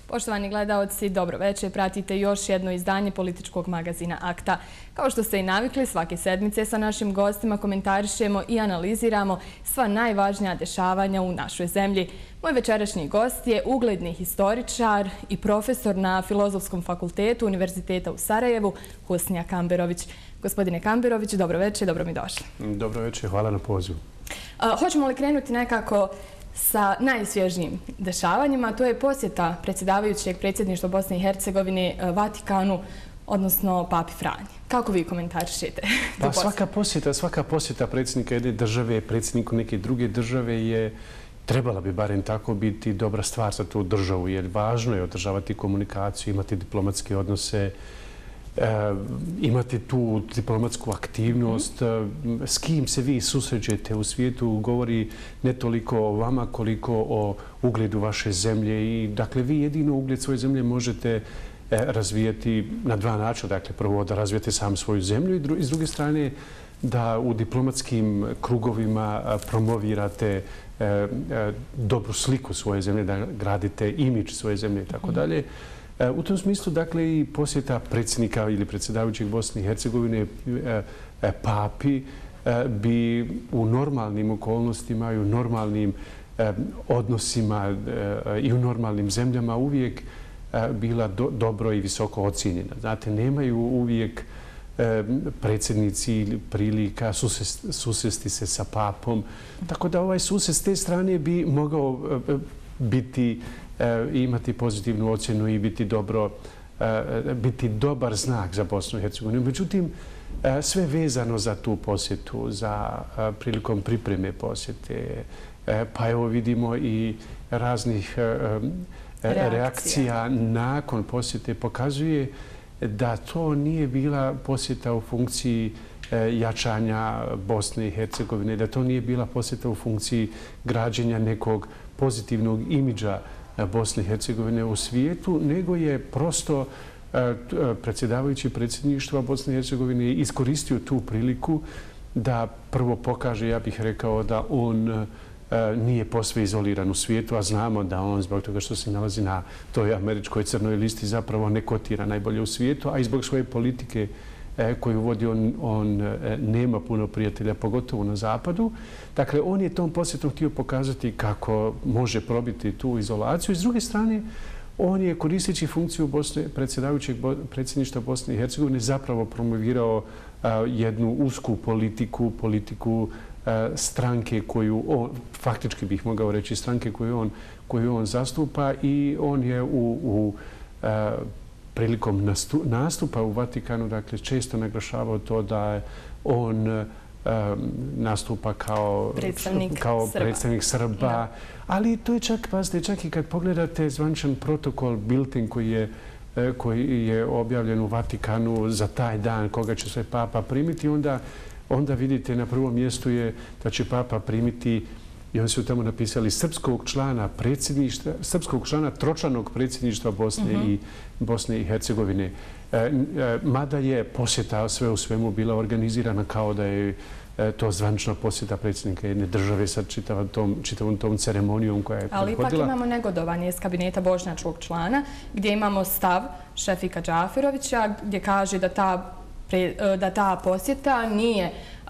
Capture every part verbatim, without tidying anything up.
Poštovani gledaoci, dobro večer. Pratite još jedno izdanje političkog magazina Akta. Kao što ste i navikli, svake sedmice sa našim gostima komentarišemo i analiziramo sva najvažnija dešavanja u našoj zemlji. Moj večerašnji gost je ugledni historičar i profesor na Filozofskom fakultetu Univerziteta u Sarajevu, Husnija Kamberović. Gospodine Kamberović, dobro večer, dobro mi došli. Dobro večer, hvala na pozivu. Hoćemo li krenuti nekako sa najsvježnijim dešavanjima? To je posjeta predsjedavajućeg predsjedništva Bosne i Hercegovine Vatikanu, odnosno Papi Franji. Kako vi komentarišete? Pa svaka posjeta, svaka posjeta predsjednika jedne države, predsjedniku neke druge države je, trebala bi barem tako biti, dobra stvar za tu državu, jer važno je održavati komunikaciju, imati diplomatske odnose, imati tu diplomatsku aktivnost. S kim se vi susrećete u svijetu govori ne toliko o vama koliko o ugledu vaše zemlje. I dakle, vi jedino ugled svoje zemlje možete razvijati na dva načina. Dakle, prvo da razvijete sam svoju zemlju i s druge strane da u diplomatskim krugovima promovirate dobru sliku svoje zemlje, da gradite imidž svoje zemlje i tako dalje. U tom smislu, dakle, i posjeta predsjednika ili predsjedavajućeg Bosne i Hercegovine papi bi u normalnim okolnostima i u normalnim odnosima i u normalnim zemljama uvijek bila dobro i visoko ocijenjena. Znate, nemaju uvijek predsjednici prilika susresti se sa papom. Tako da ovaj susret s te strane bi mogao biti i imati pozitivnu ocjenu i biti dobro, biti dobar znak za Bosnu i Hercegovinu. Međutim, sve vezano za tu posjetu, za prilikom pripreme posjete, pa evo vidimo i raznih reakcija, reakcija nakon posjete, pokazuje da to nije bila posjeta u funkciji jačanja Bosne i Hercegovine, da to nije bila posjeta u funkciji građenja nekog pozitivnog imidža Bosne i Hercegovine u svijetu, nego je prosto predsjedavajući predsjedništva Bosne i Hercegovine iskoristio tu priliku da prvo pokaže, ja bih rekao, da on nije posve izoliran u svijetu, a znamo da on zbog toga što se nalazi na toj američkoj crnoj listi zapravo ne kotira najbolje u svijetu, a i zbog svoje politike koju vodi, on, on nema puno prijatelja, pogotovo na zapadu. Dakle, on je tom posjetom htio pokazati kako može probiti tu izolaciju. I s druge strane, on je koristeći funkciju Bosne, predsjedavajućeg predsjedništva Bosne i Hercegovine zapravo promovirao a, jednu usku politiku, politiku a, stranke koju on, faktički bih mogao reći stranke koju on, koju on zastupa, i on je u, u a, prilikom nastupa u Vatikanu, dakle, često naglašavao to da on um, nastupa kao predstavnik, kao Srba. predstavnik Srba. Da. Ali to je čak, pazite, čak i kad pogledate zvančan protokol, bulletin koji je, koji je objavljen u Vatikanu za taj dan koga će se Papa primiti, onda, onda vidite na prvom mjestu je da će Papa primiti, i oni su tamo napisali, srpskog člana predsjedništva, srpskog člana tročlanog predsjedništva Bosne, uh-huh. i Bosne i Hercegovine. E, e, mada je posjeta sve u svemu bila organizirana kao da je e, to zvančna posjeta predsjednika jedne države sa čitavom tom, čitavom tom ceremonijom koja je Ali prethodila. ipak imamo negodovanje iz kabineta bošnjačkog člana, gdje imamo stav Šefika Džaferovića, gdje kaže da ta, pre, da ta posjeta nije uh,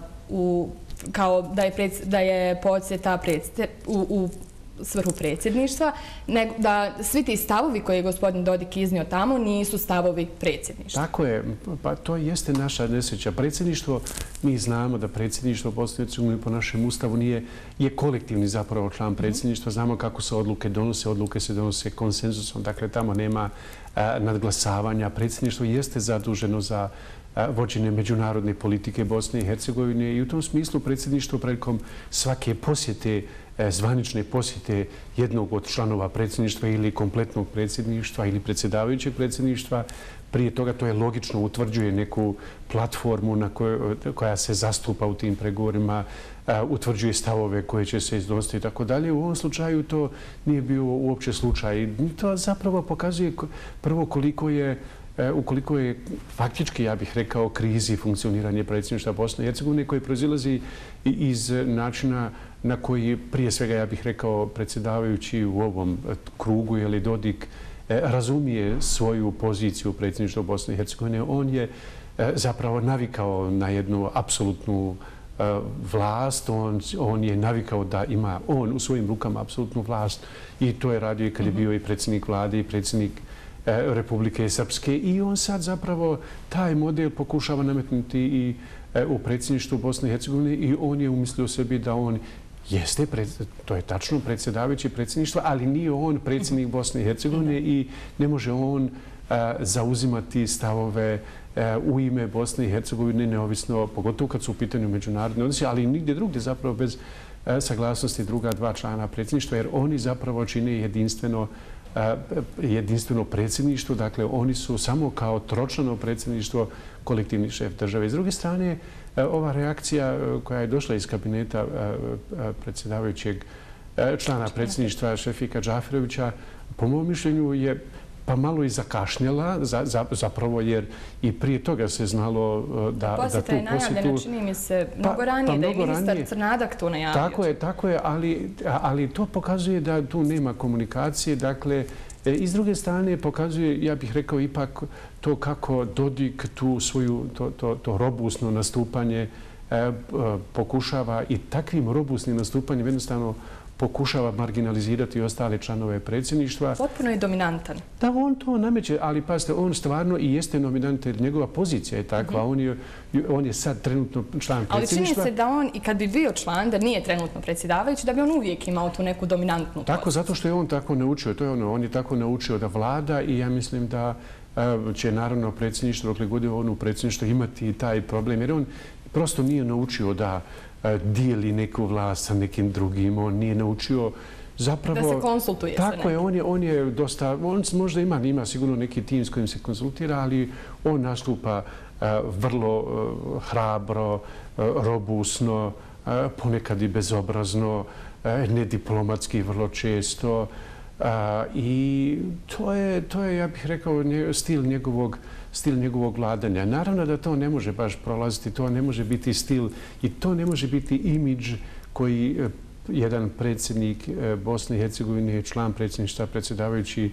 u kao da je, pred, da je posjeta predste, u, u svrhu predsjedništva, nego da svi ti stavovi koje je gospodin Dodik iznio tamo nisu stavovi predsjedništva. Tako je, pa to jeste naša nesreća. Predsjedništvo, mi znamo da predsjedništvo Bosne i Hercegovine po našem ustavu nije, je kolektivni zapravo član predsjedništva. Znamo kako se odluke donose, odluke se donose konsenzusom, dakle tamo nema a, nadglasavanja. Predsjedništvo jeste zaduženo za vođenje međunarodne politike Bosne i Hercegovine, i u tom smislu predsjedništvo prilikom svake posjete, zvanične posjete jednog od članova predsjedništva ili kompletnog predsjedništva ili predsjedavajućeg predsjedništva, prije toga to je logično, utvrđuje neku platformu na kojoj, koja se zastupa u tim pregovorima, utvrđuje stavove koje će se iznositi i tako dalje. U ovom slučaju to nije bio uopće slučaj. To zapravo pokazuje prvo koliko je ukoliko je faktički, ja bih rekao, krizi funkcioniranje predsjedništva Bosne i Hercegovine koji proizilazi iz načina na koji, prije svega, ja bih rekao, predsjedavajući u ovom krugu ili Dodik razumije svoju poziciju predsjedništva Bosne i Hercegovine. On je zapravo navikao na jednu apsolutnu vlast, on, on je navikao da ima on u svojim rukama apsolutnu vlast i to je radio i kad je bio i predsjednik vlade i predsjednik Republike Srpske i on sad zapravo taj model pokušava nametnuti i u predsjedništvu Bosne i Hercegovine i on je umislio sebi da on jeste, to je tačno, predsjedavajući predsjedništva, ali nije on predsjednik Bosne i Hercegovine i ne može on zauzimati stavove u ime Bosne i Hercegovine neovisno, pogotovo kad su u pitanju međunarodni odnosi, ali i nigdje drugdje zapravo bez saglasnosti druga dva člana predsjedništva, jer oni zapravo čine jedinstveno jedinstveno predsjedništvo. Dakle, oni su samo kao tročlano predsjedništvo kolektivni šef države. S druge strane, ova reakcija koja je došla iz kabineta predsjedavajućeg člana predsjedništva Šefika Džaferovića, po mom mišljenju je pa malo i zakašnjela, zapravo jer i prije toga se znalo da tu posjetu... Posjeta je najavljena, čini mi se, mnogo ranije, da je ministar Crnadak tu najavio. Tako je, tako je, ali to pokazuje da tu nema komunikacije. Dakle, i s druge strane pokazuje, ja bih rekao, ipak to kako Dodik tu svoju, to robusno nastupanje pokušava i takvim robusnim nastupanjem jednostavno pokušava marginalizirati ostale članove predsjedništva. Potpuno je dominantan. Da, on to nameće, ali pazite, on stvarno i jeste dominant jer njegova pozicija je takva. On je, on je sad trenutno član predsjedništva. Ali čini se da on, i kad bi bio član, da nije trenutno predsjedavajući, da bi on uvijek imao tu neku dominantnu poziciju. Tako, zato što je on tako naučio. To je ono, on je tako naučio da vlada i ja mislim da će naravno predsjedništvo, dokle god je on u predsjedništvu, imati taj problem. Jer on prosto nije naučio da dijeli neku vlast sa nekim drugim. On nije naučio zapravo... Da se konsultuje sa nekim. Tako je, on je, on je dosta... On možda ima, ima sigurno neki tim s kojim se konsultira, ali on nastupa vrlo hrabro, robusno, ponekad i bezobrazno, nediplomatski vrlo često. I to je, to je, ja bih rekao, stil njegovog stil njegovog vladanja. Naravno da to ne može baš prolaziti, to ne može biti stil i to ne može biti imidž koji jedan predsjednik Bosne i Hercegovine, član predsjedništva, predsjedavajući,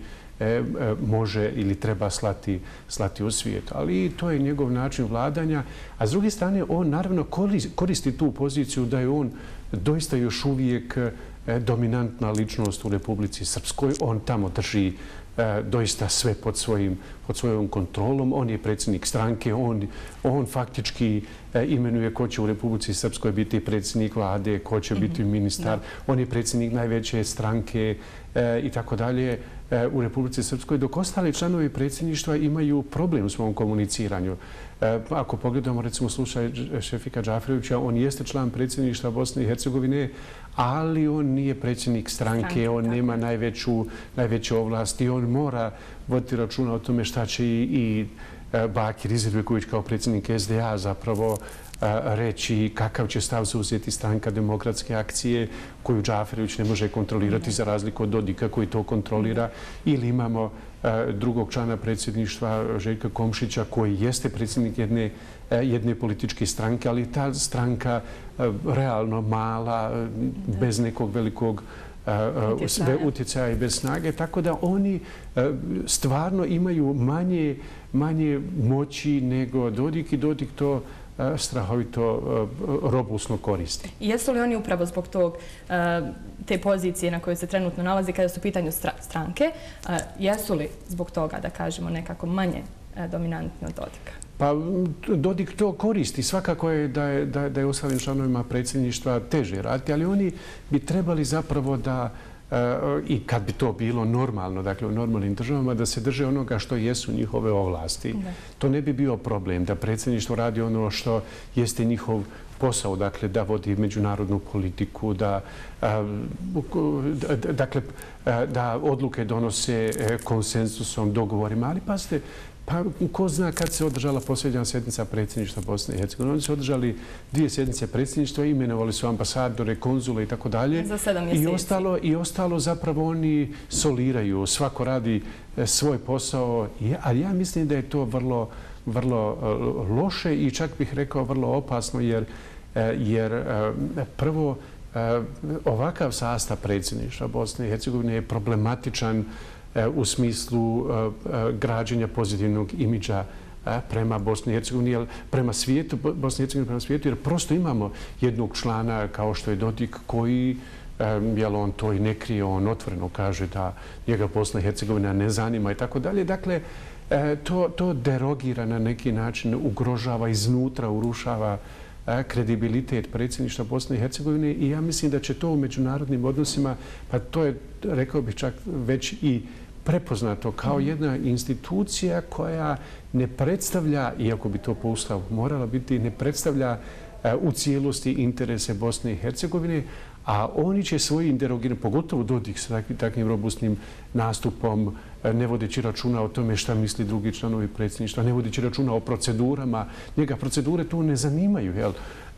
može ili treba slati, slati u svijet. Ali to je njegov način vladanja. A s druge strane, on naravno koristi tu poziciju da je on doista još uvijek dominantna ličnost u Republici Srpskoj. On tamo drži doista sve pod, svojim, pod svojom kontrolom. On je predsjednik stranke, on, on faktički imenuje ko će u Republici Srpskoj biti predsjednik vlade, ko će biti ministar. On je predsjednik najveće stranke i tako dalje u Republici Srpskoj, dok ostali članovi predsjedništva imaju problem u svom komuniciranju. Ako pogledamo recimo slučaj Šefika Džaferovića, on jeste član predsjedništva Bosne i Hercegovine, ali on nije predsjednik stranke, on nema najveću, najveće ovlasti, on mora voditi računa o tome šta će i, i Bakir Izetbegović kao predsjednik S D A zapravo reći kakav će stav zauzeti stranka Demokratske akcije koju Džaferović ne može kontrolirati za razliku od Dodika koji to kontrolira. Ili imamo drugog člana predsjedništva Željka Komšića koji jeste predsjednik jedne, jedne političke stranke, ali ta stranka realno mala, bez nekog velikog utjecaja i bez snage, tako da oni stvarno imaju manje, manje moći nego Dodik i Dodik to strahovito robusno koristi. I jesu li oni upravo zbog tog, te pozicije na kojoj se trenutno nalazi kada su u pitanju stranke, jesu li zbog toga, da kažemo, nekako manje dominantni od Dodika? Pa Dodik to koristi. Svakako je da je, da, da je ostalim članovima predsjedništva teže raditi, ali oni bi trebali zapravo da i kad bi to bilo normalno, dakle u normalnim državama, da se drže onoga što jesu njihove ovlasti. To ne bi bio problem da predsjedništvo radi ono što jeste njihov posao, dakle, da vodi međunarodnu politiku, da, dakle, da odluke donose konsenzusom, dogovorima. Ali pazite, pa ko zna kad se održala posljednja sjednica predsjedništva Bosne i Hercegovine. Oni su održali dvije sjednice predsjedništva, imenovali su ambasadore, konzule i tako dalje. Za sedam mjeseci. I ostalo, i ostalo zapravo oni soliraju. Svako radi svoj posao. Ali ja mislim da je to vrlo, vrlo loše i čak bih rekao vrlo opasno jer, jer prvo ovakav sastav predsjedništva Bosne i Hercegovine je problematičan u smislu građenja pozitivnog imidža prema Bosni i Hercegovini, prema svijetu, Bosni i Hercegovini prema svijetu, jer prosto imamo jednog člana kao što je Dodik koji, jel on to i ne krije, on otvoreno kaže da njega Bosna i Hercegovina ne zanima i tako dalje. Dakle, to, to derogira na neki način, ugrožava iznutra, urušava kredibilitet predsjedništva Bosne i Hercegovine i ja mislim da će to u međunarodnim odnosima, pa to je, rekao bih čak već i prepoznato kao jedna institucija koja ne predstavlja, iako bi to po Ustavu morala biti, ne predstavlja u cijelosti interese Bosne i Hercegovine, a oni će svojim derogiranjem, pogotovo Dodik sa takvim robustnim nastupom, ne vodeći računa o tome šta misli drugi članovi predsjedništva, ne vodeći računa o procedurama. Njega procedure tu ne zanimaju. Jel?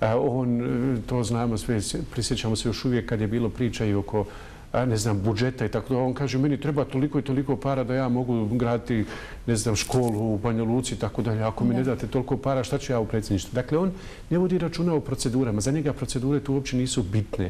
On, to znamo sve, prisjećamo se još uvijek kad je bilo priča i oko ne znam, budžeta i tako da. On kaže, meni treba toliko i toliko para da ja mogu graditi, ne znam, školu u Banja Luci i tako dalje. Ako mi ne date toliko para, šta ću ja u predsjedništvu? Dakle, on ne vodi računa o procedurama. Za njega procedure tu uopće nisu bitne.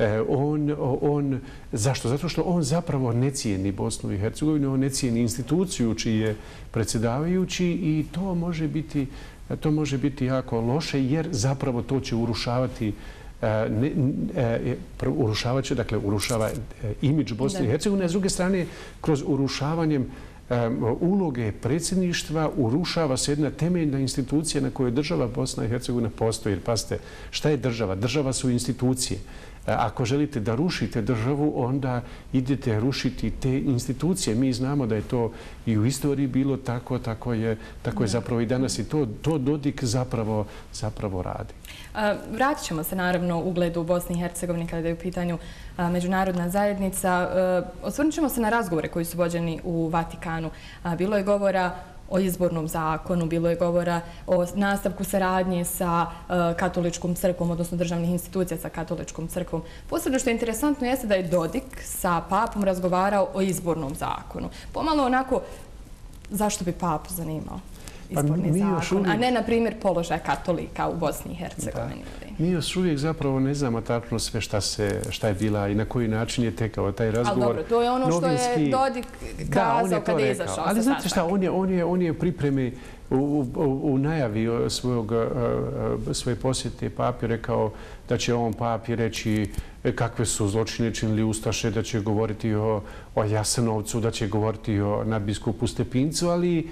On, on, zašto? Zato što on zapravo ne cijeni Bosnu i Hercegovinu, on ne cijeni instituciju čiji je predsjedavajući i to može biti, to može biti jako loše jer zapravo to će urušavati Ne, e, urušavat će, dakle, urušava imidž Bosne i Hercegovine, a s druge strane, kroz urušavanjem um, uloge predsjedništva urušava se jedna temeljna institucija na kojoj država Bosna i Hercegovina postoji. Jer, pazite, šta je država? Država su institucije. Ako želite da rušite državu, onda idete rušiti te institucije. Mi znamo da je to i u istoriji bilo tako, tako je, tako je zapravo i danas i to, to Dodik zapravo, zapravo radi. Vratit ćemo se naravno ugledu u Bosni i Hercegovini kada je u pitanju međunarodna zajednica. Osvrnut ćemo se na razgovore koji su vođeni u Vatikanu. Bilo je govora o izbornom zakonu, bilo je govora o nastavku saradnje sa katoličkom crkvom, odnosno državnih institucija sa katoličkom crkvom. Posebno što je interesantno jeste da je Dodik sa papom razgovarao o izbornom zakonu. Pomalo onako, zašto bi papu zanimao izborni zakon, a ne, na primjer, položaj katolika u Bosni i Hercegovini? Mi još uvijek zapravo ne znamo tačno sve šta, se, šta je bila i na koji način je tekao taj razgovor. Ali dobro, to je ono što je Dodik kazao kada je izašao. Ali znate šta, on je, on je, on je pripremi u, u, u najavi svojog, svoje posjete papi rekao da će on papi reći kakve su zločine činili ustaše, da će govoriti o, o Jasenovcu, da će govoriti o nadbiskupu Stepincu, ali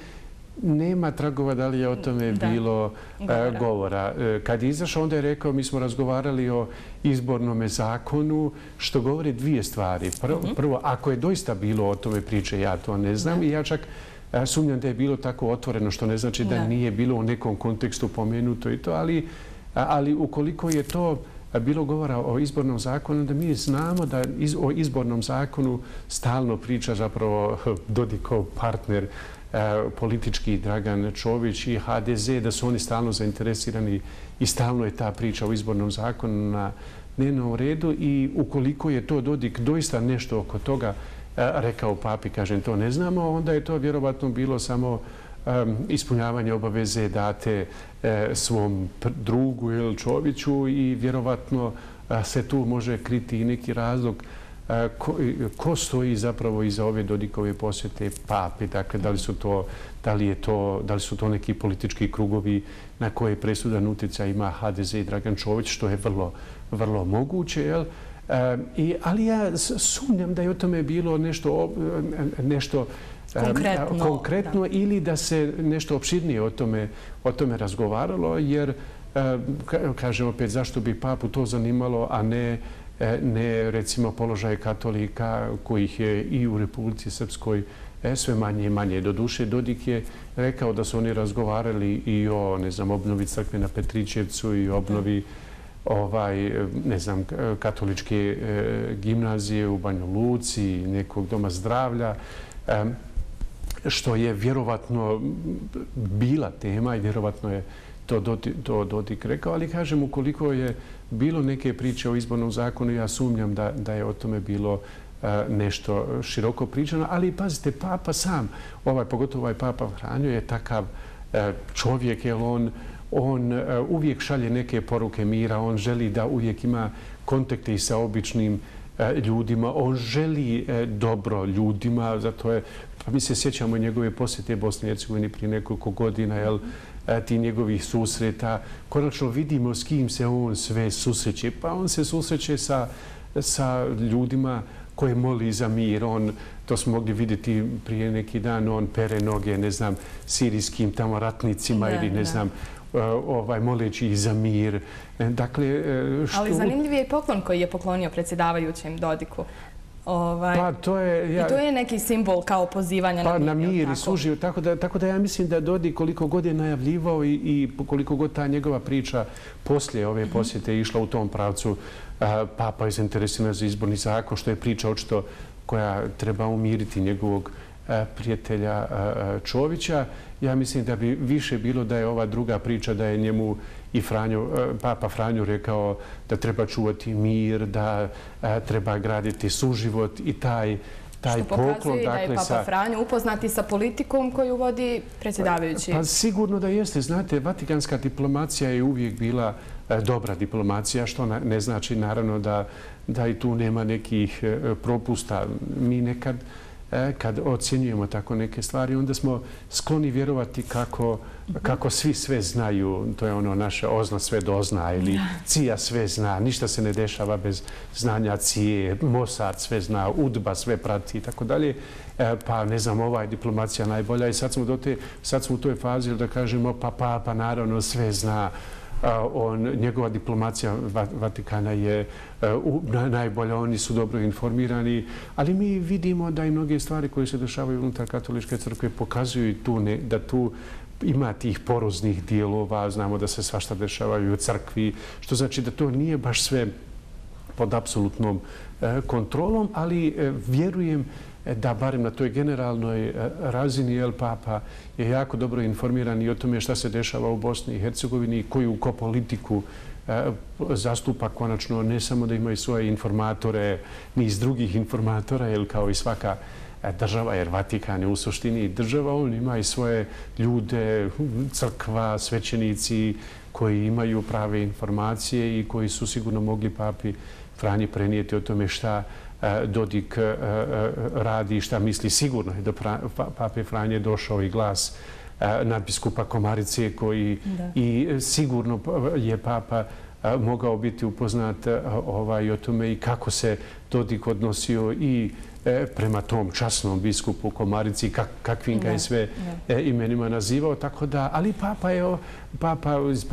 nema tragova da li je o tome da, bilo govora. govora. Kad je izašao, onda je rekao, mi smo razgovarali o izbornom zakonu, što govori dvije stvari. Prvo, mm-hmm. prvo, ako je doista bilo o tome priče, ja to ne znam. Da. I ja čak sumnjam da je bilo tako otvoreno, što ne znači da, da nije bilo u nekom kontekstu pomenuto i to, ali, ali ukoliko je to bilo govora o izbornom zakonu, da mi znamo da iz, o izbornom zakonu stalno priča zapravo Dodikov partner politički Dragan Čović i ha de ze, da su oni stalno zainteresirani i stalno je ta priča o izbornom zakonu na dnevnom redu i ukoliko je to Dodik doista nešto oko toga rekao papi, kažem, to ne znamo, onda je to vjerovatno bilo samo um, ispunjavanje obaveze date uh, svom drugu ili Čoviću i vjerovatno uh, se tu može kriti i neki razlog Ko, ko stoji zapravo iza ove Dodikove posjete papi, dakle da li su to, da li je to, da li su to neki politički krugovi na koje presudan utjecaj ima ha de ze i Dragan Čović, što je vrlo, vrlo moguće, jel? E, i, ali ja sumnjam da je o tome bilo nešto, nešto konkretno, konkretno da. Ili da se nešto opširnije o tome, o tome razgovaralo, jer kažem opet zašto bi papu to zanimalo, a ne ne recimo položaj katolika kojih je i u Republici Srpskoj sve manje i manje. Doduše, Dodik je rekao da su oni razgovarali i o, ne znam, obnovi crkve na Petrićevcu i obnovi ovaj, ne znam, katoličke gimnazije u Banja Luci, nekog doma zdravlja, što je vjerovatno bila tema i vjerovatno je to Dodik rekao, ali kažem, ukoliko je bilo neke priče o izbornom zakonu, ja sumnjam da, da je o tome bilo nešto široko pričano, ali pazite, Papa sam, ovaj, pogotovo ovaj Papa Franjo je takav čovjek, jer on, on uvijek šalje neke poruke mira, on želi da uvijek ima kontakte i sa običnim ljudima, on želi dobro ljudima, zato je, pa mi se sjećamo njegove posjete Bosne i Hercegovine prije nekoliko godina, jel, ti njegovih susreta. Konačno vidimo s kim se on sve susreće. Pa on se susreće sa, sa ljudima koje moli za mir. On, to smo mogli vidjeti prije neki dan, on pere noge, ne znam, sirijskim tamo ratnicima ili ne znam, ovaj, moleći ih za mir. Dakle, što... Ali zanimljiv je i poklon koji je poklonio predsjedavajućem Dodiku. Ovaj, pa, to je, ja, I to je neki simbol kao pozivanja pa, na mir. na mir tako? I suživot. Tako da, tako da ja mislim da Dodik koliko god je najavljivao i, i koliko god ta njegova priča poslije ove posjete išla u tom pravcu, a, Papa je zainteresiran za izborni zakon, što je priča očito koja treba umiriti njegovog a, prijatelja a, Čovića. Ja mislim da bi više bilo da je ova druga priča, da je njemu i Franjo, Papa Franjo rekao da treba čuvati mir, da a, treba graditi suživot i taj, taj što poklon. Što pokazuje da je Papa sa... Franjo upoznati sa politikom koju vodi predsjedavajući. Pa sigurno da jeste. Znate, vatikanska diplomacija je uvijek bila a, dobra diplomacija, što na, ne znači naravno da, da i tu nema nekih a, propusta. Mi nekad kad ocjenjujemo tako neke stvari, onda smo skloni vjerovati kako, kako svi sve znaju. To je ono naše ozna sve dozna ili Cija sve zna. Ništa se ne dešava bez znanja Cije. Mossad sve zna, UDBA sve prati i tako dalje. Pa ne znam, ova je diplomacija najbolja i sad smo, do te, sad smo u toj fazi da kažemo pa pa pa naravno sve zna. On, njegova diplomacija Vatikana je uh, najbolja, oni su dobro informirani, ali mi vidimo da i mnoge stvari koje se dešavaju unutar katoličke crkve pokazuju tu ne, da tu ima tih poroznih dijelova, znamo da se svašta dešavaju u crkvi, što znači da to nije baš sve pod apsolutnom uh, kontrolom, ali uh, vjerujem da barem na toj generalnoj razini El Papa je jako dobro informiran i o tome šta se dešava u Bosni i Hercegovini i koju ko politiku zastupa konačno, ne samo da imaju svoje informatore, niz drugih informatora, jer kao i svaka država, jer Vatikan je u suštini država, on ima i svoje ljude, crkva, svećenici koji imaju prave informacije i koji su sigurno mogli Papi Franji prenijeti o tome šta Dodik radi i šta misli. Sigurno je do Pape Franje došao i glas nadbiskupa Komarice koji da. I sigurno je Papa mogao biti upoznat ovaj, o tome i kako se Dodik odnosio i prema tom časnom biskupu Komarici, kak, kakvim ga je sve da. Imenima nazivao. Tako da, ali Papa je, Papa,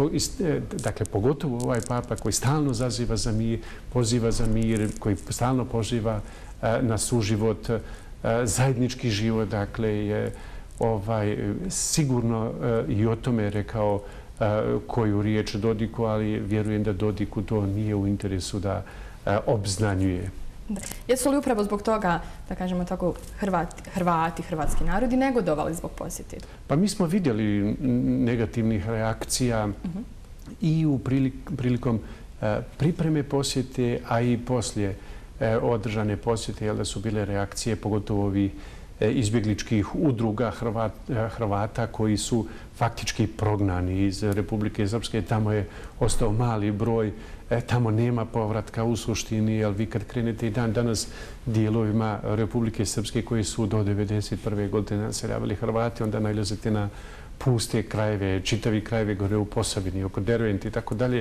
dakle, pogotovo ovaj Papa koji stalno zaziva za mir, poziva za mir, koji stalno poziva na suživot, zajednički život, dakle, je ovaj, sigurno i o tome rekao koju riječ Dodiku, ali vjerujem da Dodiku to nije u interesu da obznanjuje. Da. Jesu li upravo zbog toga, da kažemo tako, Hrvati, Hrvati hrvatski narodi negodovali zbog posjeti? Pa mi smo vidjeli negativnih reakcija uh-huh. i u prilik, prilikom e, pripreme posjete, a i poslije e, održane posjete, jer da su bile reakcije, pogotovo ovi e, izbjegličkih udruga Hrvat, Hrvata koji su faktički prognani iz Republike Srpske. Tamo je ostao mali broj. E, tamo nema povratka u suštini, ali vi kad krenete i dan danas dijelovima Republike Srpske koji su do devedeset prve godine naseljavali Hrvati, onda najlazite na puste krajeve, čitavi krajeve gore u Posavini, oko Derventi i tako dalje.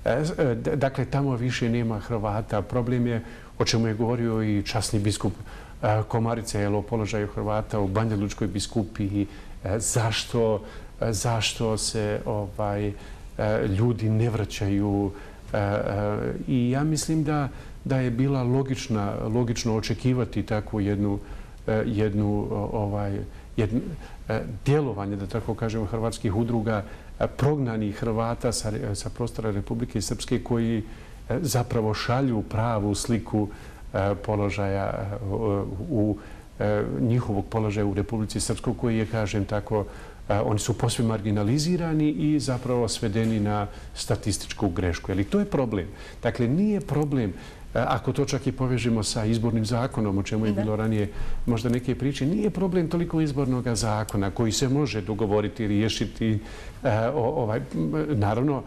Dakle, tamo više nema Hrvata. Problem je, o čemu je govorio i časni biskup Komarice, jel, o položaju Hrvata u Banja Lučkoj biskupiji, zašto, zašto se ovaj, ljudi ne vraćaju. I ja mislim da da je bila logična, logično očekivati takvu jednu, jednu, ovaj, jednu djelovanje, da tako kažemo, hrvatskih udruga, prognanih Hrvata sa, sa prostora Republike Srpske koji zapravo šalju pravu sliku položaja u njihovog položaja u Republici Srpskoj koji je, kažem tako, oni su posve marginalizirani i zapravo svedeni na statističku grešku. Ali to je problem. Dakle, nije problem, ako to čak i povežemo sa izbornim zakonom, o čemu je bilo ranije možda neke priče, nije problem toliko izbornog zakona koji se može dogovoriti, riješiti. Ovaj, naravno,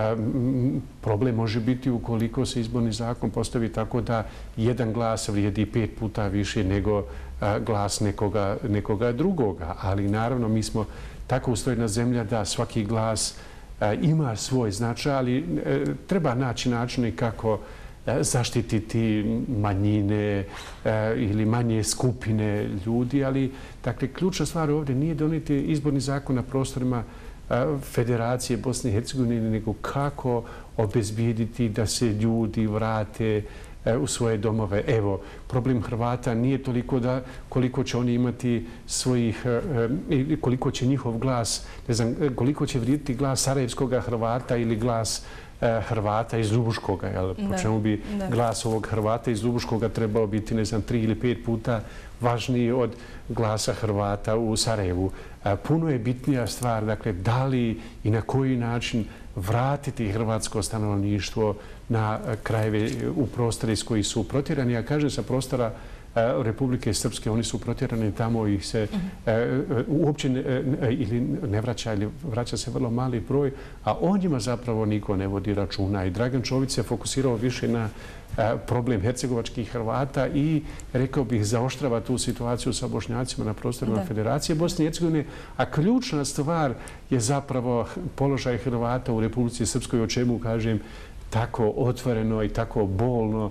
problem može biti ukoliko se izborni zakon postavi tako da jedan glas vrijedi pet puta više nego glas nekoga, nekoga drugoga. Ali naravno, mi smo tako ustrojena zemlja da svaki glas ima svoj značaj, ali treba naći načine kako zaštititi manjine ili manje skupine ljudi, ali dakle, ključna stvar ovdje nije donijeti izborni zakon na prostorima Federacije Bosne i Hercegovine, nego kako obezbijediti da se ljudi vrate u svoje domove. Evo, problem Hrvata nije toliko da koliko će oni imati svojih, koliko će njihov glas, ne znam, koliko će vrijediti glas sarajevskog Hrvata ili glas Hrvata iz Ljubuškoga. Po čemu bi glas ovog Hrvata iz Ljubuškoga trebao biti, ne znam, tri ili pet puta važniji od glasa Hrvata u Sarajevu. Puno je bitnija stvar, dakle, da li i na koji način vratiti hrvatsko stanovništvo na krajeve u prostore iz kojih su protjerani. Ja kažem, sa prostora Republike Srpske, oni su protjerani tamo, ih se uopće ili ne vraća, ili vraća se vrlo mali broj, a o njima zapravo niko ne vodi računa. I Dragan Čović se fokusirao više na problem hercegovačkih Hrvata i, rekao bih, zaoštrava tu situaciju sa Bošnjacima na prostorima Federacije Bosne i Hercegovine, a ključna stvar je zapravo položaj Hrvata u Republici Srpskoj, o čemu, kažem, tako otvoreno i tako bolno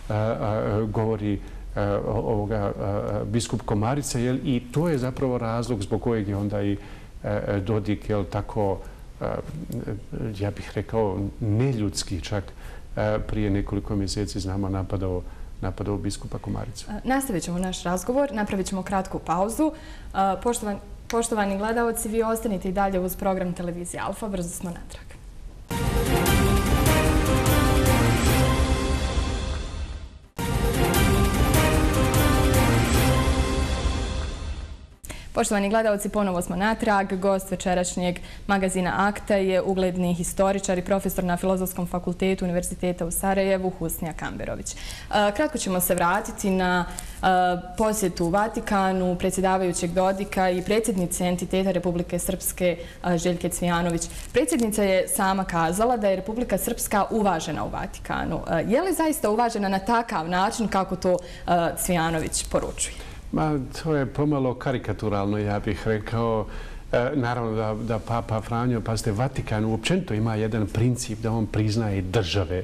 govori ovoga biskup Komarica, jel, i to je zapravo razlog zbog kojeg je onda i Dodik, jel, tako, ja bih rekao, neljudski čak prije nekoliko mjeseci znamo napadao napadao biskupa Komaricu. Nastavit ćemo naš razgovor, napravit ćemo kratku pauzu. Poštovani, poštovani gledalci, vi ostanite i dalje uz program televizije Alfa, brzo smo natrag. Poštovani gledalci, ponovo smo natrag. Gost večerašnjeg magazina Akta je ugledni historičar i profesor na Filozofskom fakultetu Univerziteta u Sarajevu, Husnija Kamberović. Kratko ćemo se vratiti na posjetu Vatikanu predsjedavajućeg Dodika i predsjednice entiteta Republike Srpske Željke Cvijanović. Predsjednica je sama kazala da je Republika Srpska uvažena u Vatikanu. Je li zaista uvažena na takav način kako to Cvijanović poručuje? Ma, to je pomalo karikaturalno, ja bih rekao. Naravno da, da Papa Franjo, pazite, Vatikan uopćenito ima jedan princip da on priznaje države.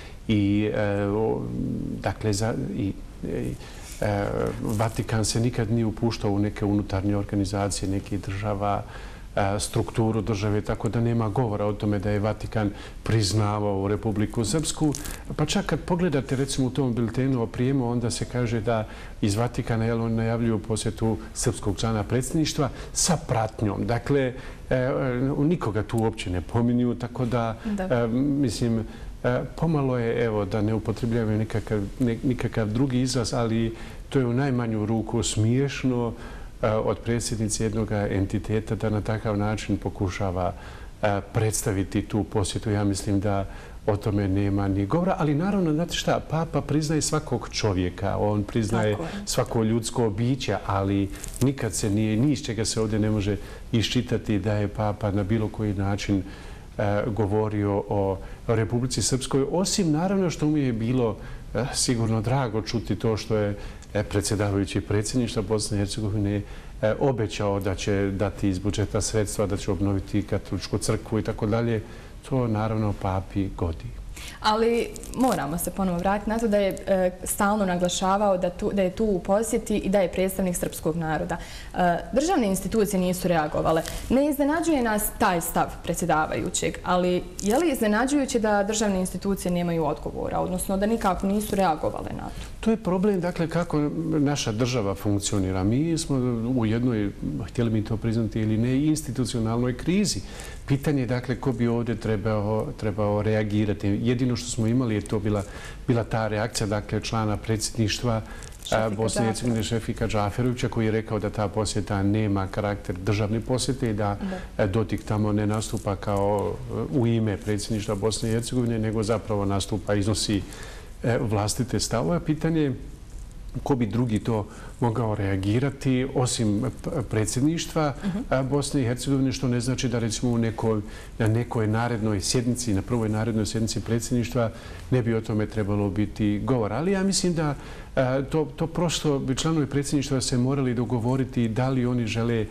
I, e, o, dakle, za, i, i, e, Vatikan se nikad nije upuštao u neke unutarnje organizacije nekih država, strukturu države, tako da nema govora o tome da je Vatikan priznavao Republiku Srpsku. Pa čak kad pogledate, recimo, u tom biltenu o prijemu, onda se kaže da iz Vatikana, jel, on najavljuju posjetu srpskog člana predsjedništva sa pratnjom. Dakle, e, nikoga tu uopće ne pominju, tako da, e, mislim, e, pomalo je, evo, da ne upotrebljavaju nikakav, ne, nikakav drugi izraz, ali to je u najmanju ruku smiješno od predsjednice jednog entiteta da na takav način pokušava predstaviti tu posjetu. Ja mislim da o tome nema ni govora, ali naravno, znate šta, Papa priznaje svakog čovjeka, on priznaje svako ljudsko biće, ali nikad se nije, ni iz čega se ovdje ne može iščitati da je Papa na bilo koji način govorio o Republici Srpskoj, osim naravno što mu je bilo sigurno drago čuti to što je predsjedavajući predsjedništva Bosne i Hercegovine obećao da će dati iz budžeta sredstva, da će obnoviti katoličku crkvu i tako dalje. To naravno Papi godi. Ali moramo se ponovo vratiti na to da je e, stalno naglašavao da, tu, da je tu u posjeti i da je predstavnik srpskog naroda. E, državne institucije nisu reagovale. Ne iznenađuje nas taj stav predsjedavajućeg, ali je li iznenađujuće da državne institucije nemaju odgovora, odnosno da nikako nisu reagovale na to? To je problem, dakle, kako naša država funkcionira. Mi smo u jednoj, htjeli mi to priznati ili ne, institucionalnoj krizi. Pitanje je, dakle, ko bi ovdje trebao, trebao reagirati. Jedino što smo imali je to bila, bila ta reakcija, dakle, člana predsjedništva Bosne i Hercegovine Šefika Džaferovića, koji je rekao da ta posjeta nema karakter državne posjete i da Dodik tamo ne nastupa kao u ime predsjedništva Bosne i Hercegovine, nego zapravo nastupa, iznosi vlastite stavove. Pitanje je ko bi drugi to mogao reagirati osim predsjedništva Bosne i Hercegovine, što ne znači da recimo u nekoj, na nekoj narednoj sjednici, na prvoj narednoj sjednici predsjedništva ne bi o tome trebalo biti govora. Ali ja mislim da to, to prosto bi članovi predsjedništva se morali dogovoriti da li oni žele,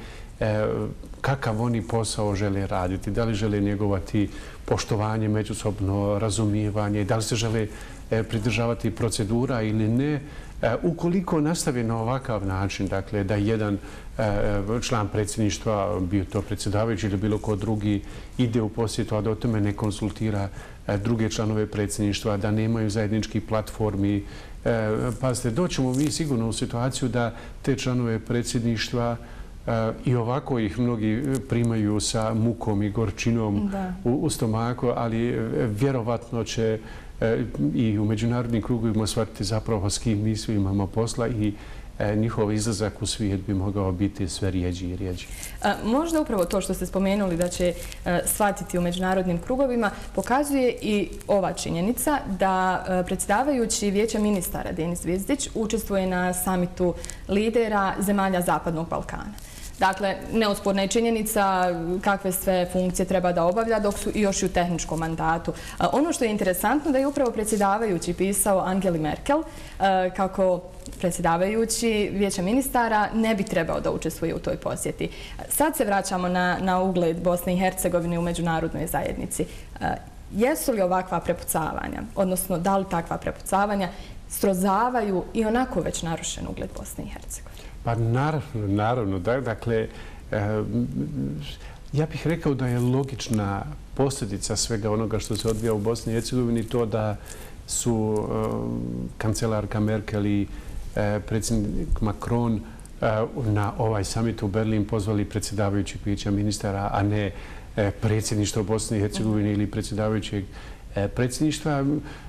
kakav oni posao žele raditi, da li žele njegovati poštovanje, međusobno razumijevanje, da li se žele pridržavati procedura ili ne. Ukoliko nastave na ovakav način, dakle, da jedan član predsjedništva, bio to predsjedavajući ili bilo ko drugi, ide u posjetu, a da o tome ne konsultira druge članove predsjedništva, da nemaju zajednički platformi. Pazite, doćemo mi sigurno u situaciju da te članove predsjedništva i ovako ih mnogi primaju sa mukom i gorčinom u, u stomaku, ali vjerovatno će i u međunarodnim krugovima shvatiti zapravo s kim mi svi imamo posla i njihov izlazak u svijet bi mogao biti sve rijeđi i rijeđi. Možda upravo to što ste spomenuli da će shvatiti u međunarodnim krugovima pokazuje i ova činjenica da predsjedavajući Vijeća ministara Denis Zvizdić učestvuje na samitu lidera zemalja Zapadnog Balkana. Dakle, neosporna je činjenica kakve sve funkcije treba da obavlja dok su i još i u tehničkom mandatu. Ono što je interesantno da je upravo predsjedavajući pisao Angeli Merkel kako predsjedavajući Vijeća ministara ne bi trebao da učestvuje u toj posjeti. Sad se vraćamo na, na ugled Bosne i Hercegovine u međunarodnoj zajednici. Jesu li ovakva prepucavanja, odnosno da li takva prepucavanja srozavaju i onako već narušen ugled Bosne i Hercegovine? Pa naravno, naravno. Dakle, ja bih rekao da je logična posljedica svega onoga što se odvija u Bosni i Hercegovini to da su kancelarka Merkel i predsjednik Macron na ovaj samit u Berlin pozvali predsjedavajući Vijeća ministara, a ne predsjedništvo Bosne i Hercegovine ili predsjedavajućeg predsjedništva.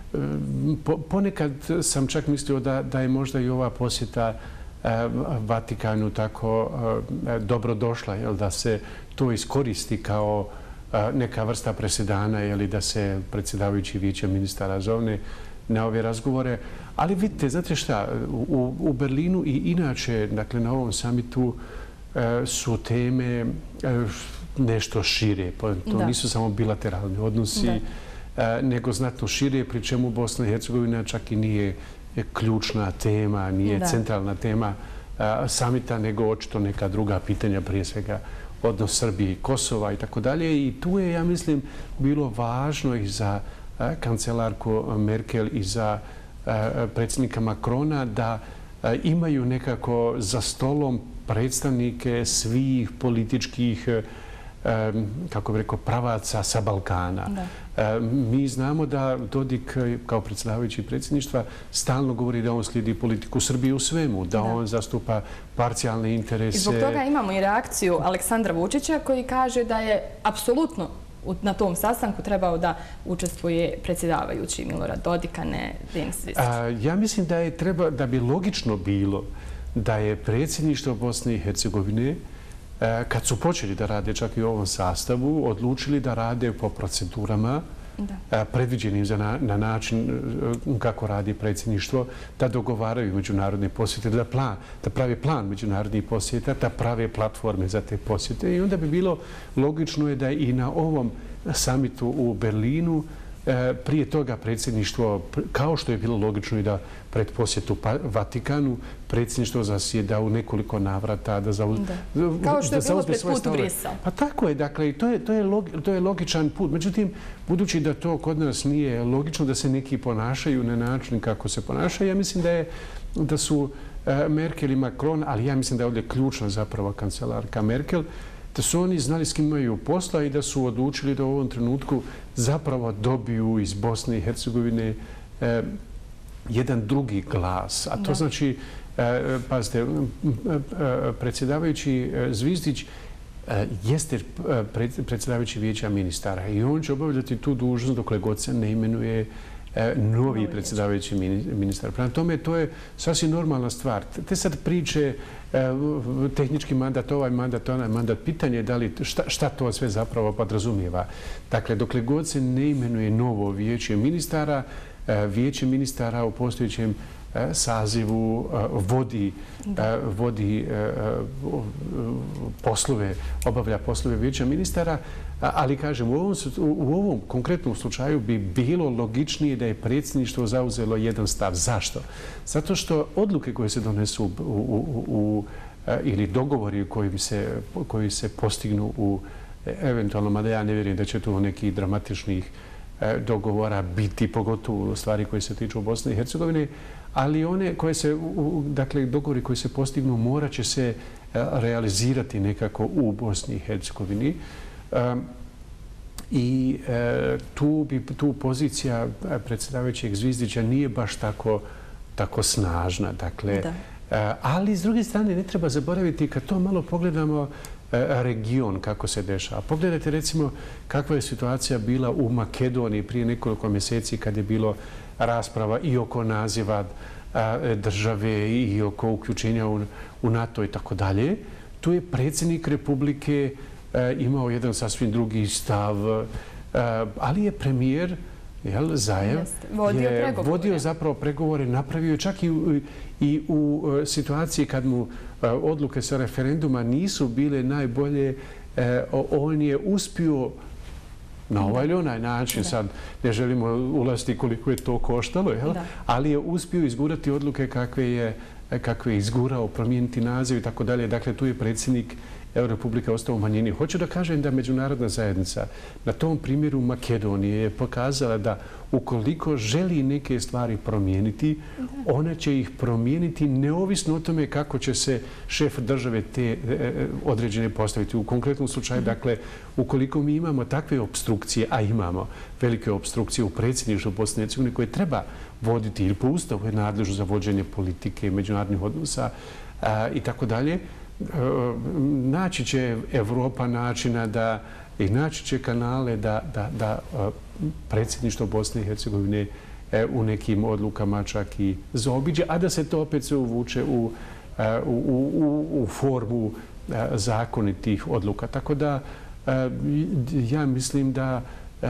Ponekad sam čak mislio da, da je možda i ova posjeta Vatikanu tako dobro došla, jel, da se to iskoristi kao neka vrsta presedana ili da se predsjedavajući Vijeća ministara zovne na ove razgovore. Ali vidite, znate šta, u, u Berlinu i inače, dakle, na ovom samitu su teme nešto šire. To da. Nisu samo bilateralni odnosi, da. nego znatno šire, pri čemu Bosna i Hercegovina čak i nije ključna tema, nije da. centralna tema samita, nego očito neka druga pitanja, prije svega odnos Srbije i Kosova i tako dalje. I tu je, ja mislim, bilo važno i za kancelarku Merkel i za predsjednika Macrona da imaju nekako za stolom predstavnike svih političkih, kako bih rekao, pravaca sa Balkana. Da. Mi znamo da Dodik kao predsjedavajući predsjedništva stalno govori da on slijedi politiku Srbije u svemu, da, da. on zastupa parcijalne interese. I zbog toga imamo i reakciju Aleksandra Vučića koji kaže da je apsolutno na tom sastanku trebao da učestvuje predsjedavajući Milorad Dodik, a ne Denis Zvizdić. Ja mislim da je treba, da bi logično bilo da je predsjedništvo Bosne i Hercegovine, kad su počeli da rade čak i u ovom sastavu, odlučili da rade po procedurama da. predviđenim za na, na način kako radi predsjedništvo, da dogovaraju međunarodne posjete, da, plan, da prave plan međunarodnih posjeta, da prave platforme za te posjete. I onda bi bilo logično je da i na ovom samitu u Berlinu Prije toga predsjedništvo, kao što je bilo logično i da pred posjetu Vatikanu, predsjedništvo zasjeda u nekoliko navrata da zauzme... Kao što je bilo pred put u Brisel. Pa tako je, dakle, to je logičan put. Međutim, budući da to kod nas nije logično da se neki ponašaju na način kako se ponašaju, ja mislim da su Merkel i Macron, ali ja mislim da je ovdje ključna zapravo kancelarka Merkel, da su oni znali s kim imaju posla i da su odlučili da u ovom trenutku zapravo dobiju iz Bosne i Hercegovine jedan drugi glas. A to znači, pazite, predsjedavajući Zvizdić jeste predsjedavajući vijeća ministara i on će obavljati tu dužnost dokle god se ne imenuje novi predsjedavajući ministar. Prema tome, to je sasvim normalna stvar. Te sad priče, tehnički mandat, ovaj mandat, onaj mandat, pitanje je da li, šta to sve zapravo podrazumijeva. Dakle, dokle god se ne imenuje novo vijeće ministara, vijeće ministara u postojećem sazivu vodi, vodi poslove, obavlja poslove vijeća ministara, ali kažem, u ovom, u ovom konkretnom slučaju bi bilo logičnije da je predsjedništvo zauzelo jedan stav. Zašto? Zato što odluke koje se donesu u, u, u, ili dogovori koji se, koji se postignu u eventualno, mada ja ne vjerujem da će tu nekih dramatičnih dogovora biti, pogotovo stvari koje se tiču Bosne i Hercegovine, ali one koje se, dakle, dogovori koji se postignu morat će se realizirati nekako u Bosni i Hercegovini. I tu bi tu pozicija predsjedavajućeg Zvizdića nije baš tako, tako snažna. Dakle, ali s druge strane ne treba zaboraviti kad to malo pogledamo region kako se dešava. Pogledajte recimo kakva je situacija bila u Makedoniji prije nekoliko mjeseci kad je bilo rasprava i oko naziva države i oko uključenja u NATO i tako dalje. Tu je predsjednik Republike imao jedan sasvim drugi stav, ali je premijer Zajev je vodio zapravo pregovore, napravio čak i u, i u situaciji kad mu odluke sa referenduma nisu bile najbolje, on je uspio na ovaj ili onaj način, sad ne želimo ulaziti koliko je to koštalo, jel? Ali je uspio izgurati odluke kakve je, kakve je izgurao, promijeniti naziv i tako dalje. Dakle, tu je predsjednik Republika ostao u manjini. Hoću da kažem da međunarodna zajednica na tom primjeru Makedonije je pokazala da ukoliko želi neke stvari promijeniti, ona će ih promijeniti neovisno o tome kako će se šef države te određene postaviti. U konkretnom slučaju, dakle, ukoliko mi imamo takve obstrukcije, a imamo velike obstrukcije u predsjedništvu Bosne i Hercegovine koje treba voditi ili po ustavu je nadležno za vođenje politike, međunarodnih odnosa i tako dalje, naći će Evropa načina da i naći će kanale da, da, da predsjedništvo Bosne i Hercegovine u nekim odlukama čak i zaobiđe, a da se to opet se uvuče u, u, u, u formu zakonitih odluka. Tako da ja mislim da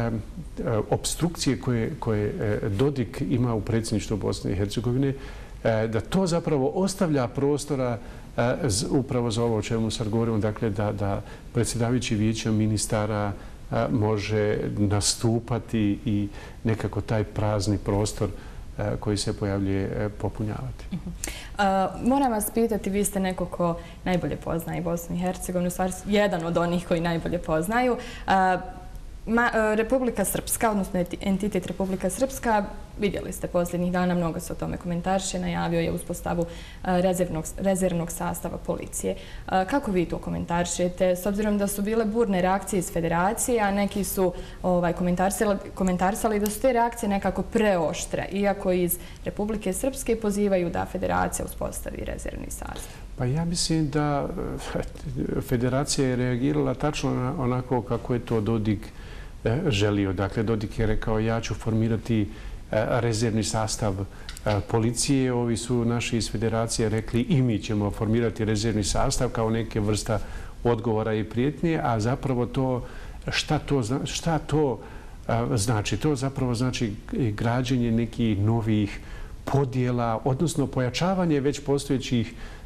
opstrukcije koje, koje Dodik ima u predsjedništvu Bosne i Hercegovine, da to zapravo ostavlja prostora upravo za ovo o čemu sad govorimo, dakle da, da predsjedavajući vijeća ministara može nastupati i nekako taj prazni prostor koji se pojavljuje popunjavati. Uh-huh. Uh, moram vas pitati, vi ste neko ko najbolje poznaje Bosnu i Hercegovinu, u stvari jedan od onih koji najbolje poznaju. Uh, Ma, Republika Srpska, odnosno entitet Republika Srpska, vidjeli ste posljednjih dana, mnogo se o tome komentariše, najavio je uspostavu rezervnog, rezervnog sastava policije. Kako vi to komentarišete? S obzirom da su bile burne reakcije iz federacije, a neki su ovaj, komentarisali, komentarisali da su te reakcije nekako preoštre, iako iz Republike Srpske pozivaju da federacija uspostavi rezervni sastav. Pa ja mislim da federacija je reagirala tačno onako kako je to Dodik želio. Dakle, Dodik je rekao ja ću formirati rezervni sastav policije. Ovi su naši iz federacije rekli i mi ćemo formirati rezervni sastav kao neke vrsta odgovora i prijetnje, a zapravo to šta to, šta to znači? To zapravo znači građenje nekih novih podjela, odnosno pojačavanje već postojećih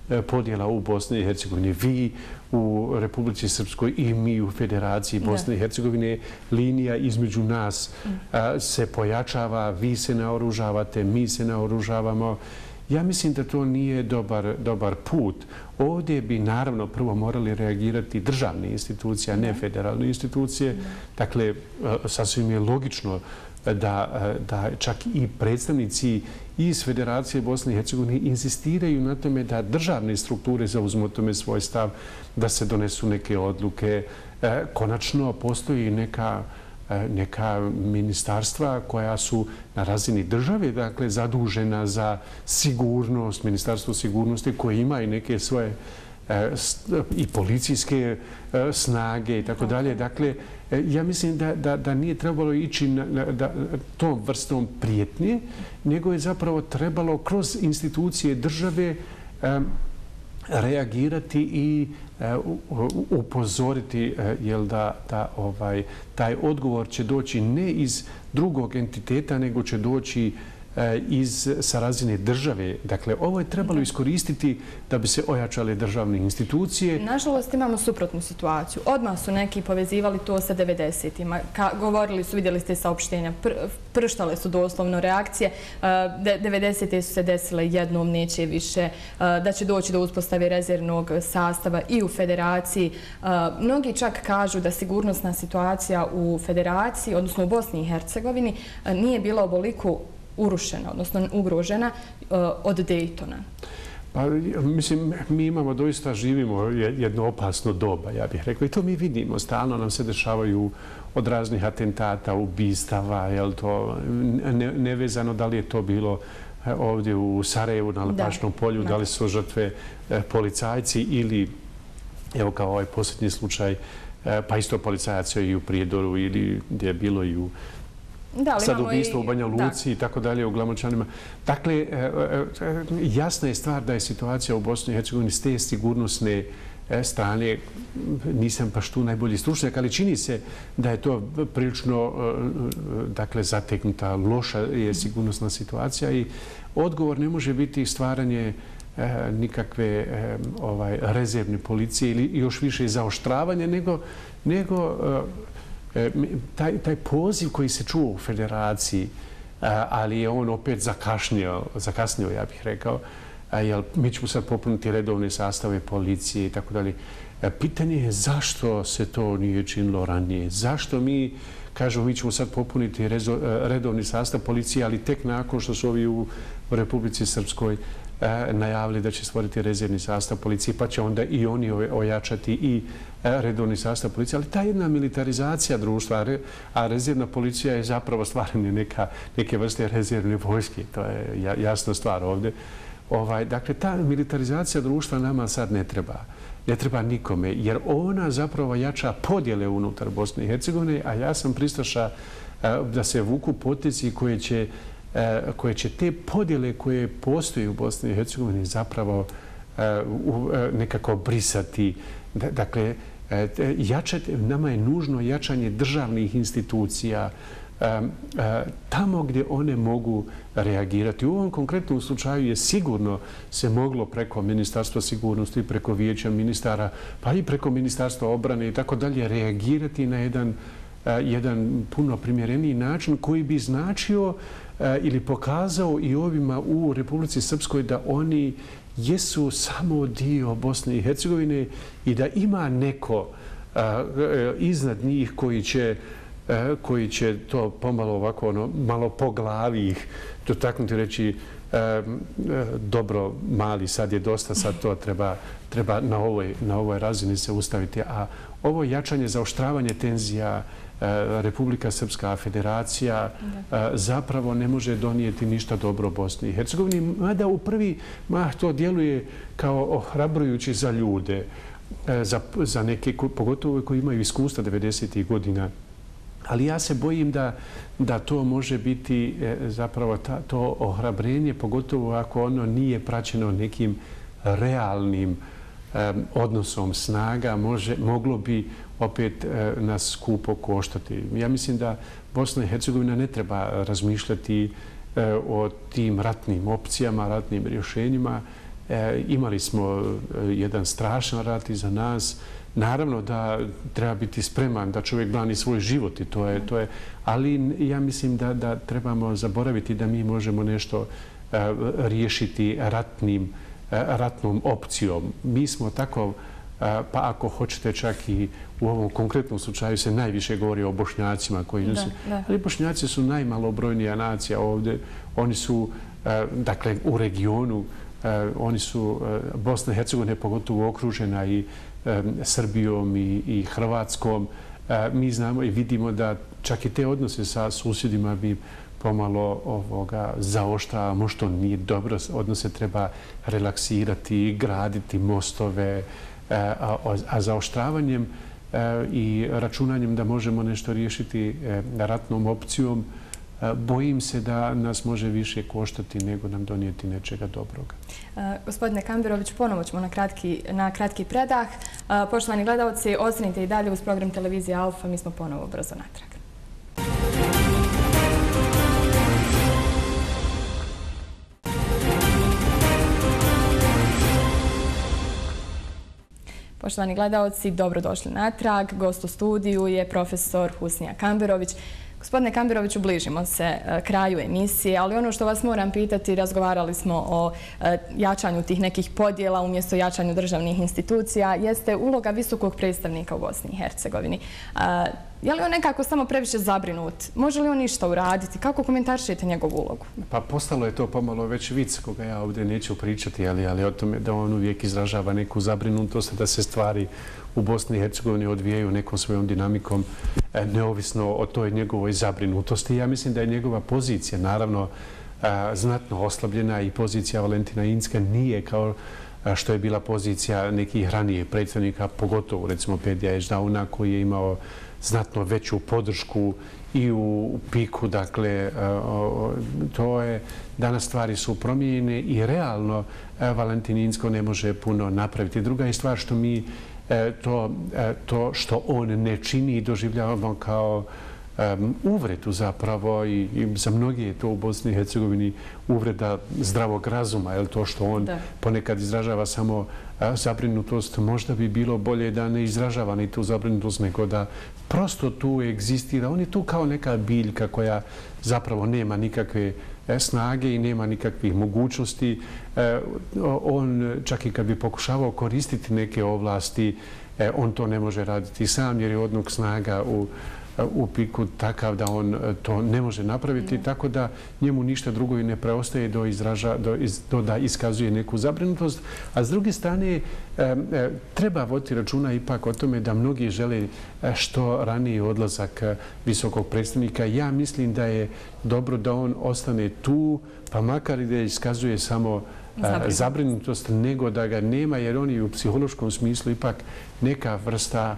podjela u Bosni i Hercegovini. Vi u Republici Srpskoj i mi u Federaciji Bosne i Hercegovine, linija između nas se pojačava, vi se naoružavate, mi se naoružavamo. Ja mislim da to nije dobar, dobar put. Ovdje bi naravno prvo morali reagirati državne institucije, a ne federalne institucije. Dakle, sasvim je logično da, da čak i predstavnici iz Federacije Bosne i Hercegovine insistiraju na tome da državne strukture zauzmu tome svoj stav, da se donesu neke odluke. Konačno postoji neka neka ministarstva koja su na razini države, dakle, zadužena za sigurnost, ministarstvo sigurnosti koje ima i neke svoje i policijske snage i tako dalje. Dakle, ja mislim da, da, da nije trebalo ići na, na, da, tom vrstom prijetnje, nego je zapravo trebalo kroz institucije države um, reagirati i upozoriti jel da, da ovaj, taj odgovor će doći ne iz drugog entiteta, nego će doći iz, sa razine države. Dakle, ovo je trebalo iskoristiti da bi se ojačale državne institucije. Nažalost, imamo suprotnu situaciju. Odmah su neki povezivali to sa devedesetima. Govorili su, vidjeli ste saopštenja, pr prštale su doslovno reakcije. devedesete su se desile jednom, neće više, da će doći do uspostave rezervnog sastava i u Federaciji. Mnogi čak kažu da sigurnosna situacija u Federaciji, odnosno u Bosni i Hercegovini, nije bila ovoliko urušena, odnosno ugrožena od Dejtona. Pa, mislim, mi imamo, doista živimo jedno opasno doba, ja bih rekao. I to mi vidimo. Stalno nam se dešavaju od raznih atentata, ubistava, jel to nevezano da li je to bilo ovdje u Sarajevu na Lepašnom polju, da li su žrtve policajci ili, evo kao ovaj posljednji slučaj, pa isto policajaca i u Prijedoru ili gdje je bilo i u sad ubistvo u Banja Luci i tako dalje u Glamočanima. Dakle, jasna je stvar da je situacija u Bosni i Hercegovini s te sigurnosne strane, nisam baš tu najbolji stručnjak, ali čini se da je to prilično dakle, zateknuta, loša je sigurnosna situacija i odgovor ne može biti stvaranje nikakve ovaj, rezervne policije ili još više zaoštravanje, nego, nego Taj, taj poziv koji se čuo u Federaciji, ali je on opet zakašnio, zakasnio, ja bih rekao, jer mi ćemo sad popuniti redovne sastave policije i tako dalje. Pitanje je zašto se to nije činilo ranije? Zašto mi, kažemo, mi ćemo sad popuniti rezo, redovni sastav policije, ali tek nakon što su ovi u, u Republici Srpskoj najavili da će stvoriti rezervni sastav policije, pa će onda i oni ojačati i redovni sastav policije. Ali ta jedna militarizacija društva, a rezervna policija je zapravo stvaranje neka, neke vrste rezervne vojske. To je jasna stvar ovdje. Ovaj, dakle, ta militarizacija društva nama sad ne treba. Ne treba nikome, jer ona zapravo jača podjele unutar Bosne i Hercegovine, a ja sam pristaša da se vuku potezi koje će koje će te podjele koje postoje u Bosni i Hercegovini zapravo nekako brisati. Dakle, jačati, nama je nužno jačanje državnih institucija tamo gdje one mogu reagirati. U ovom konkretnom slučaju je sigurno se moglo preko Ministarstva sigurnosti, preko Vijeća ministara, pa i preko Ministarstva obrane i tako dalje reagirati na jedan, jedan puno primjereniji način koji bi značio ili pokazao i ovima u Republici Srpskoj da oni jesu samo dio Bosne i Hercegovine i da ima neko iznad njih koji će, koji će to pomalo ovako ono, malo po glavi ih dotaknuti, reći dobro, mali, sad je dosta, sad to treba, treba na ovoj, na ovoj razini se ustaviti. A ovo jačanje, zaoštravanje tenzija, Republika Srpska, Federacija zapravo ne može donijeti ništa dobro Bosni i Hercegovini, mada u prvi mah to djeluje kao ohrabrujući za ljude, za, za neke, pogotovo koji imaju iskustva devedesetih godina. Ali ja se bojim da, da to može biti zapravo ta, to ohrabrenje, pogotovo ako ono nije praćeno nekim realnim um, odnosom snaga, može, moglo bi opet uh, nas skupo koštati. Ja mislim da Bosna i Hercegovina ne treba razmišljati uh, o tim ratnim opcijama, ratnim rješenjima, Imali smo jedan strašan rat iza nas. Naravno da treba biti spreman da čovjek brani svoj život i to je, to je, ali ja mislim da, da trebamo zaboraviti da mi možemo nešto riješiti ratnim, ratnom opcijom. Mi smo tako, pa ako hoćete čak i u ovom konkretnom slučaju se najviše govori o Bošnjacima koji nose, ali Bošnjaci su najmalobrojnija nacija ovdje. Oni su, dakle, u regionu, oni su, Bosna i Hercegovina je pogotovo okružena i Srbijom i, i Hrvatskom. Mi znamo i vidimo da čak i te odnose sa susjedima bi pomalo ovoga zaoštravamo, što nije dobro. Odnose treba relaksirati, graditi mostove, a, a zaoštravanjem i računanjem da možemo nešto riješiti ratnom opcijom, bojim se da nas može više koštati nego nam donijeti nečega dobroga. Gospodine Kamberović, ponovo ćemo na kratki, na kratki predah. Poštovani gledalci, ostanite i dalje uz program televizije Alfa. Mi smo ponovo brzo natrag. Poštovani gledalci, dobrodošli natrag. Gost u studiju je profesor Husnija Kamberović. Gospodine Kamberoviću, bližimo se kraju emisije, ali ono što vas moram pitati, razgovarali smo o jačanju tih nekih podjela umjesto jačanju državnih institucija, jeste uloga visokog predstavnika u Bosni i Hercegovini. Je li on nekako samo previše zabrinut? Može li on ništa uraditi? Kako komentarišete njegovu ulogu? Pa postalo je to pomalo već vic koga ja ovdje neću pričati, ali, ali o tome da on uvijek izražava neku zabrinutost, da se stvari u Bosni i Hercegovini odvijaju nekom svojom dinamikom, neovisno o toj njegovoj zabrinutosti. Ja mislim da je njegova pozicija, naravno, znatno oslabljena i pozicija Valentina Incka nije kao što je bila pozicija nekih ranije predstavnika, pogotovo recimo Pedija Ešdauna koji je imao znatno veću podršku i u piku. Dakle, to je, danas stvari su promijenjene i realno Valentin Incko ne može puno napraviti. Druga je stvar što mi to, to što on ne čini doživljavamo kao um, uvredu zapravo i, i za mnogi je to u Bosni i Hercegovini uvreda zdravog razuma, jer to što on da. ponekad izražava samo a, zabrinutost, možda bi bilo bolje da ne izražava ni tu zabrinutost, nego da prosto tu egzistira. On je tu kao neka biljka koja zapravo nema nikakve snage i nema nikakvih mogućnosti. On čak i kad bi pokušavao koristiti neke ovlasti, on to ne može raditi sam jer je odnog snaga u, u piku takav da on to ne može napraviti, mm. tako da njemu ništa drugo i ne preostaje do, izraža, do, iz, do da iskazuje neku zabrinutost. A s druge strane, treba voditi računa ipak o tome da mnogi žele što raniji odlazak visokog predstavnika. Ja mislim da je dobro da on ostane tu, pa makar i da iskazuje samo zabrinutost. zabrinutost, nego da ga nema, jer on je u psihološkom smislu ipak neka vrsta,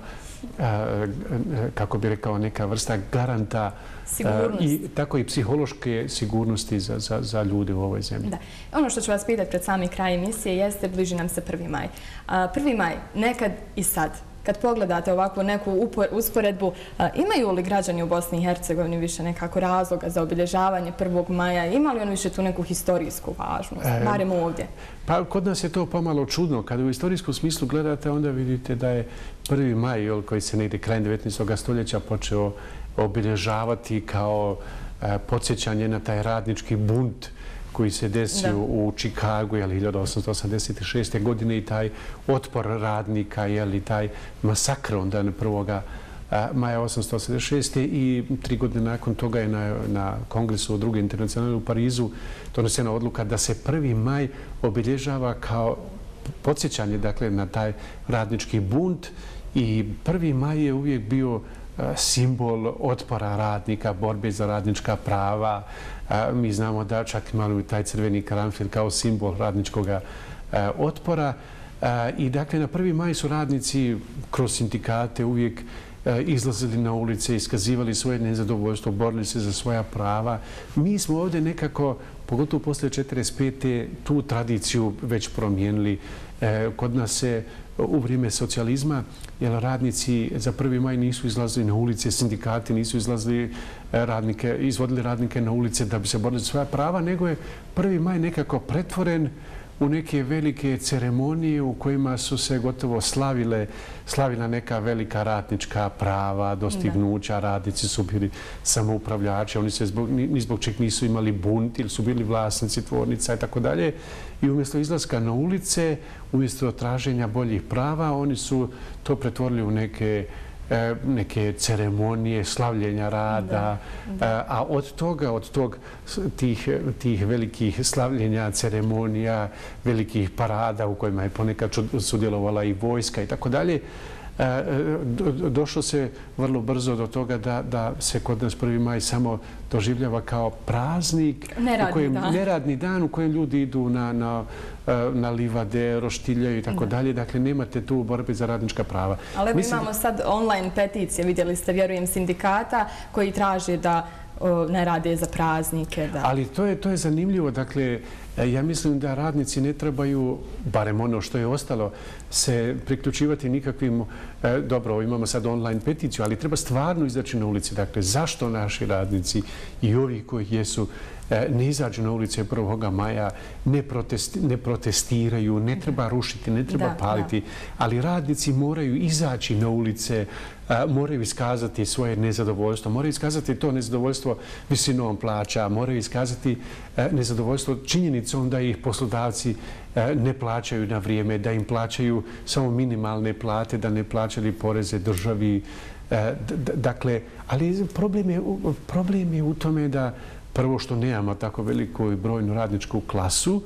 kako bi rekao, neka vrsta garanta i tako i psihološke sigurnosti za, za, za ljude u ovoj zemlji. Da. Ono što ću vas pitati pred sami kraj emisije jeste, bliži nam se prvi maj. prvi maj, nekad i sad, kad pogledate ovakvu neku usporedbu, imaju li građani u Bosni i Hercegovini više nekako razloga za obilježavanje prvog maja? Ima li on više tu neku historijsku važnost, barem ovdje? Pa kod nas je to pomalo čudno. Kada u historijskom smislu gledate, onda vidite da je prvi maj, koji se negdje krajem devetnaestog stoljeća počeo obilježavati kao podsjećanje na taj radnički bunt koji se desio da. u Čikagu hiljadu osamsto osamdeset šeste. godine i taj otpor radnika, i taj masakr onda prvog maja osamsto osamdeset šeste. i tri godine nakon toga je na, na kongresu druge internacionalne u Parizu donesena odluka da se prvi maj obilježava kao podsjećanje, dakle, na taj radnički bunt, i prvi maj je uvijek bio simbol otpora radnika, borbe za radnička prava. Mi znamo da čak imamo taj crveni karanfil kao simbol radničkog otpora. I dakle, na prvi maj su radnici kroz sindikate uvijek izlazili na ulice, iskazivali svoje nezadovoljstvo, borili se za svoja prava. Mi smo ovdje nekako, pogotovo posle četrdeset pete tu tradiciju već promijenili. Kod nas se u vrijeme socijalizma, jer radnici za prvi maj nisu izlazili na ulice, sindikati nisu izlazili radnike, izvodili radnike na ulice da bi se borili za svoja prava, nego je prvi maj nekako pretvoren u neke velike ceremonije u kojima su se gotovo slavile, slavila neka velika ratnička prava, dostignuća. Radnici su bili samoupravljači, oni se zbog, ni zbog čeg nisu imali bunt ili su bili vlasnici tvornica i tako dalje. I umjesto izlaska na ulice, umjesto traženja boljih prava, oni su to pretvorili u neke neke ceremonije, slavljenja rada, a od toga, od tog, tih, tih velikih slavljenja, ceremonija, velikih parada u kojima je ponekad sudjelovala i vojska i tako dalje, došlo se vrlo brzo do toga da, da se kod nas prvi maj samo doživljava kao praznik, neradni, u kojem, dan. neradni dan u kojem ljudi idu na, na, na livade, roštiljaju i tako dalje. Dakle, nemate tu borbe za radnička prava. Ali evo Mislim... imamo sad online peticije, vidjeli ste, vjerujem, sindikata koji traže da o, ne rade za praznike. Da... Ali to je, to je zanimljivo. Dakle, ja mislim da radnici ne trebaju, barem ono što je ostalo, se priključivati nikakvim, e, dobro, imamo sad online peticiju, ali treba stvarno izaći na ulici. Dakle, zašto naši radnici i ovi koji jesu e, ne izađu na ulice prvog maja, ne, protesti, ne protestiraju, ne treba rušiti, ne treba da, paliti, da. Ali radnici moraju izaći na ulice, a, moraju iskazati svoje nezadovoljstvo, moraju iskazati to nezadovoljstvo visinom plaća, moraju iskazati a, nezadovoljstvo činjenicom da ih poslodavci ne plaćaju na vrijeme, da im plaćaju samo minimalne plate, da ne plaćaju poreze državi. Dakle, ali problem je, problem je u tome da prvo što nemamo tako veliku i brojnu radničku klasu,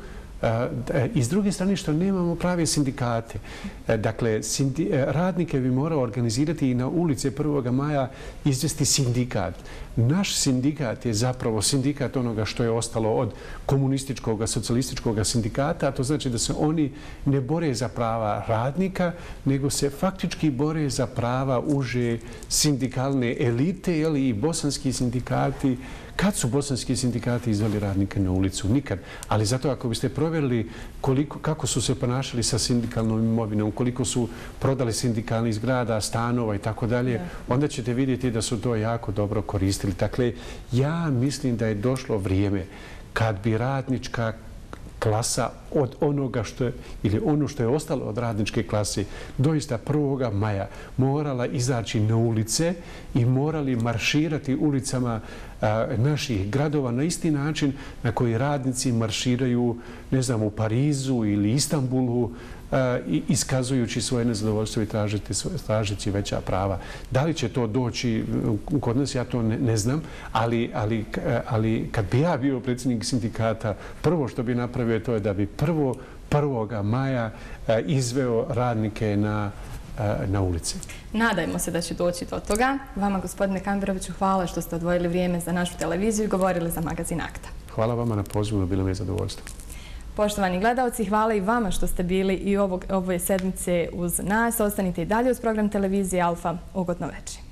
i s druge strane što nemamo prave sindikate. Dakle, sindi, radnike bi morao organizirati i na ulice prvog maja izvesti sindikat. Naš sindikat je zapravo sindikat onoga što je ostalo od komunističkog, socijalističkog sindikata, a to znači da se oni ne bore za prava radnika, nego se faktički bore za prava uže sindikalne elite, jeli, i bosanski sindikati. Kad su bosanski sindikati izveli radnike na ulicu? Nikad. Ali zato ako biste provjerili koliko, kako su se ponašali sa sindikalnom imovinom, koliko su prodali sindikalnih zgrada, stanova i tako dalje, onda ćete vidjeti da su to jako dobro koristili. Dakle, ja mislim da je došlo vrijeme kad bi radnička klasa od onoga što je, ili ono što je ostalo od radničke klase, doista prvog maja morala izaći na ulice i morali marširati ulicama a, naših gradova na isti način na koji radnici marširaju, ne znam, u Parizu ili Istanbulu, a, iskazujući svoje nezadovoljstvo i tražiti, tražiti veća prava. Da li će to doći kod nas, ja to ne, ne znam, ali, ali, ali kad bi ja bio predsjednik sindikata, prvo što bi napravio to je da bi prvo prvog maja izveo radnike na, na ulici. Nadajmo se da će doći do toga. Vama, gospodine Kamberoviću, hvala što ste odvojili vrijeme za našu televiziju i govorili za magazin Akta. Hvala vama na pozivu, bilo mi je zadovoljstvo. Poštovani gledalci, hvala i vama što ste bili i ovog, ove sedmice uz nas. Ostanite i dalje uz program televizije Alfa. Ugodno večer.